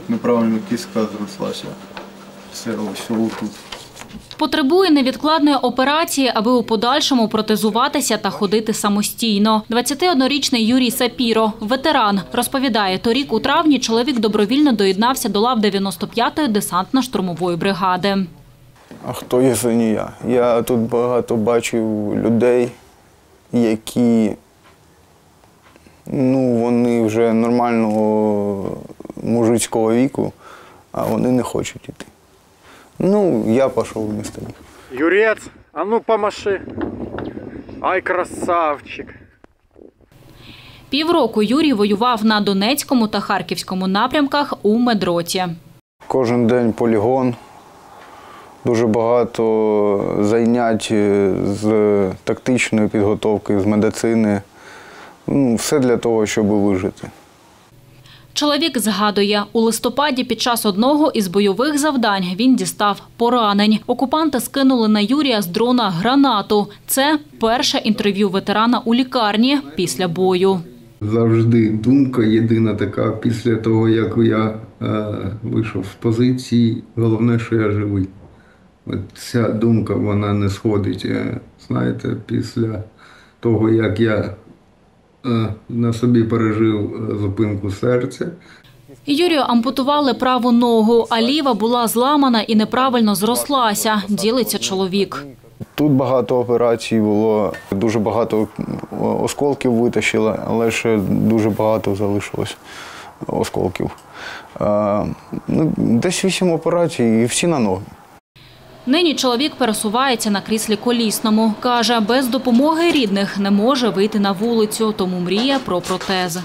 неправильно кістка зрослася. Все тут. Потребує невідкладної операції, аби у подальшому протезуватися та ходити самостійно. 21-річний Юрій Сапіро – ветеран. Розповідає, торік у травні чоловік добровільно доєднався до лав 95-ї десантно-штурмової бригади. А хто, якщо не я? Я тут багато бачив людей, які, вони вже нормального мужицького віку, а вони не хочуть йти. Я пішов вместо них. Юрець, а ну помаши. Ай, красавчик. Півроку Юрій воював на Донецькому та Харківському напрямках у медроті. Кожен день полігон, дуже багато занять з тактичної підготовки, з медицини. Все для того, щоб вижити. Чоловік згадує, у листопаді під час одного із бойових завдань він дістав поранень. Окупанти скинули на Юрія з дрона гранату. Це перше інтерв'ю ветерана у лікарні після бою. Завжди думка єдина така, після того, як я вийшов з позиції, головне, що я живий. Ця думка, вона не сходить. Знаєте, після того, як я на собі пережив зупинку серця. Юрію ампутували праву ногу, а ліва була зламана і неправильно зрослася, ділиться чоловік. Тут багато операцій було, дуже багато осколків витащили, але ще дуже багато залишилось осколків. Десь 8 операцій і всі на ноги. Нині чоловік пересувається на кріслі колісному. Каже, без допомоги рідних не може вийти на вулицю, тому мріє про протез.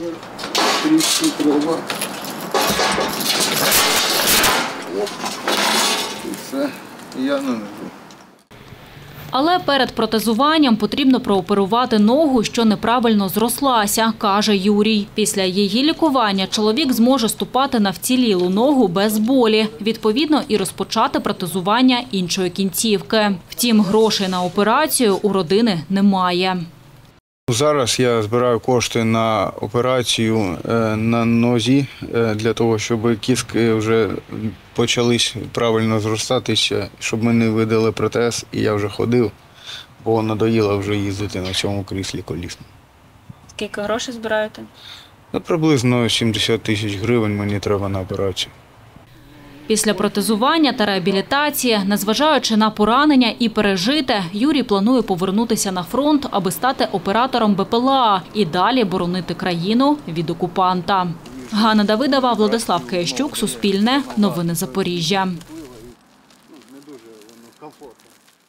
Але перед протезуванням потрібно прооперувати ногу, що неправильно зрослася, каже Юрій. Після її лікування чоловік зможе ступати на вцілілу ногу без болі, відповідно і розпочати протезування іншої кінцівки. Втім, грошей на операцію у родини немає. Зараз я збираю кошти на операцію на нозі, для того, щоб кістки вже почались правильно зростатися, щоб мені видали протез, і я вже ходив, бо надоїло вже їздити на цьому кріслі колісному. Скільки грошей збираєте? Приблизно 70 тисяч гривень мені треба на операцію. Після протезування та реабілітації, незважаючи на поранення і пережите, Юрій планує повернутися на фронт, аби стати оператором БПЛА і далі боронити країну від окупанта. Ганна Давидова, Владислав Киящук, Суспільне, Новини Запоріжжя.